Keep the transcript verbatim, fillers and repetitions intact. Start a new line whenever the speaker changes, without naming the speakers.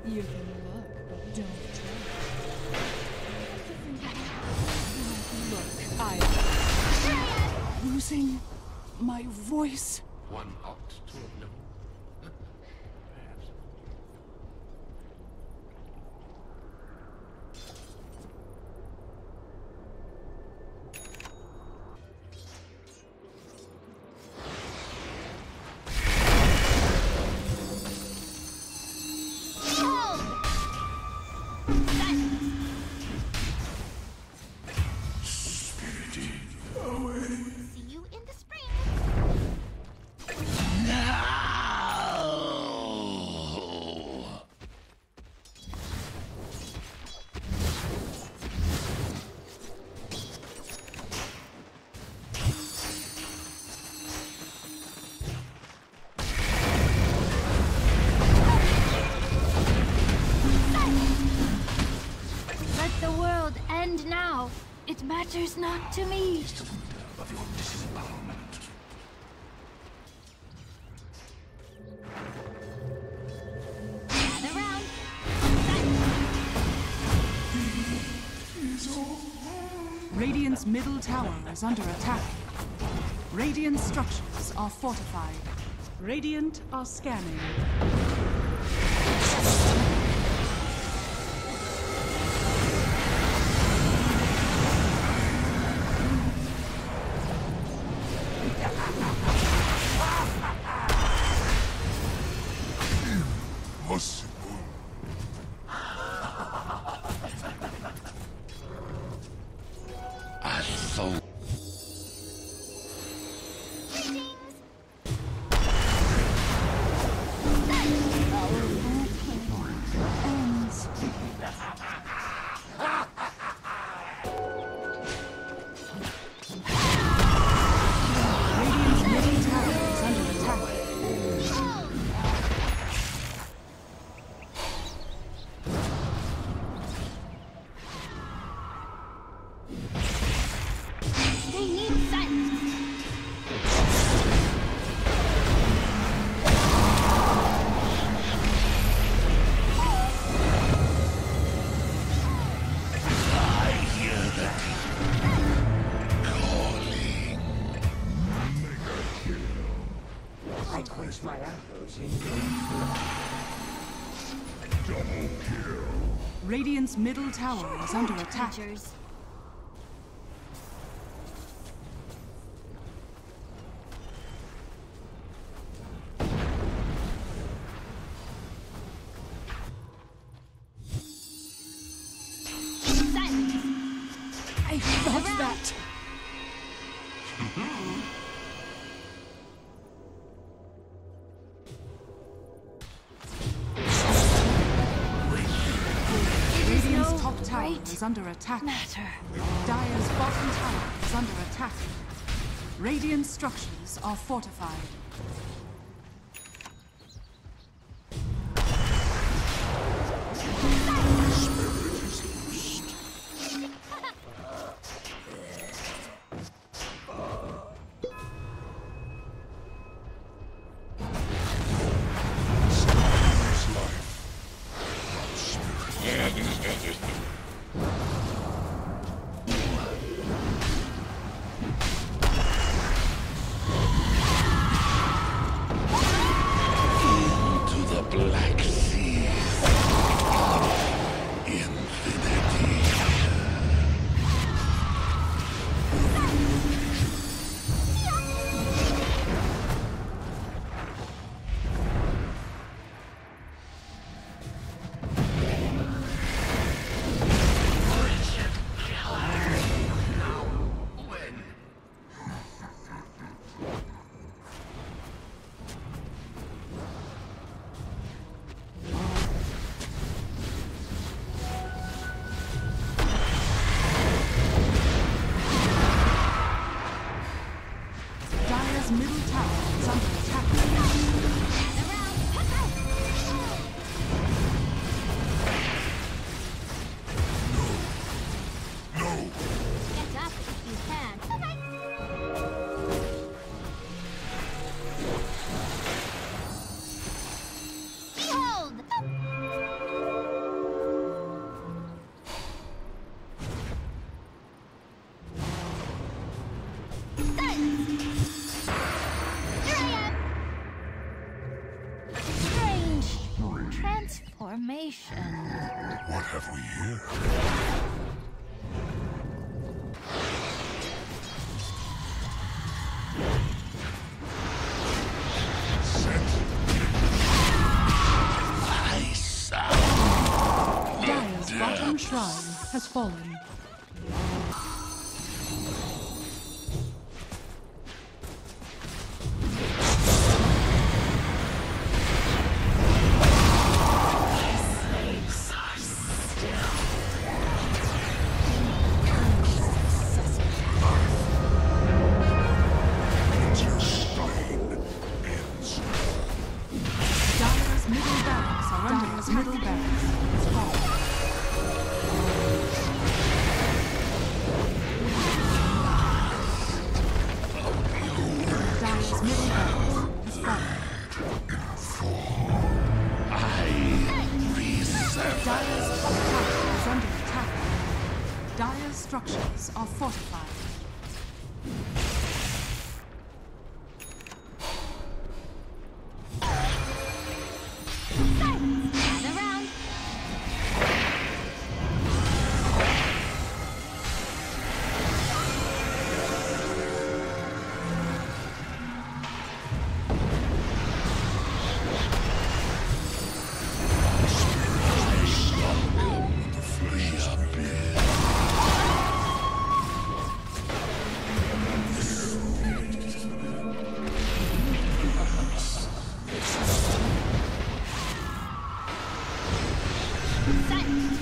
You can look, but don't try. Look, I'm losing my voice.
One ought to have known. Perhaps.
See you in the spring. Let the world end now. It matters not to me.
Of your disempowerment.
Gather round.
Radiant's middle tower is under attack. Radiant structures are fortified. Radiant are scanning.
Impossible. I thought.
Ends. Radiant's middle tower is under attack.
They need silence.
I hear the calling. Mega kill.
I place my arrows in
Double kill.
Radiant's middle tower is under attack.
Creatures. Silence.
I felt that. Radiant's
no
top tower
great
is under attack.
Matter.
Dire's bottom tower is under attack. Radiant structures are fortified.
formation.
What have we here?
Dire's bottom shrine has fallen. Dire's middle barracks are under Dire's middle barracks has fallen. Dire's middle barracks has fallen. Dire's top tower is under attack. Dire's structures are fortified.
Gather round. Set.